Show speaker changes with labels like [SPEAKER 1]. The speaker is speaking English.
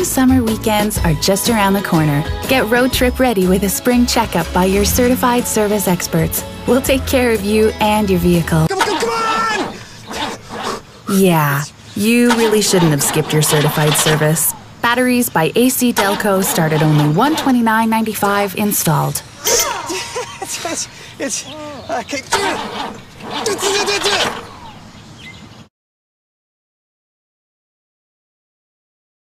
[SPEAKER 1] Spring summer weekends are just around the corner. Get road trip ready with a spring checkup by your certified service experts. We'll take care of you and your vehicle.
[SPEAKER 2] Come on!
[SPEAKER 1] Yeah, you really shouldn't have skipped your certified service. Batteries by AC Delco start at only $129.95 installed.
[SPEAKER 2] It's okay.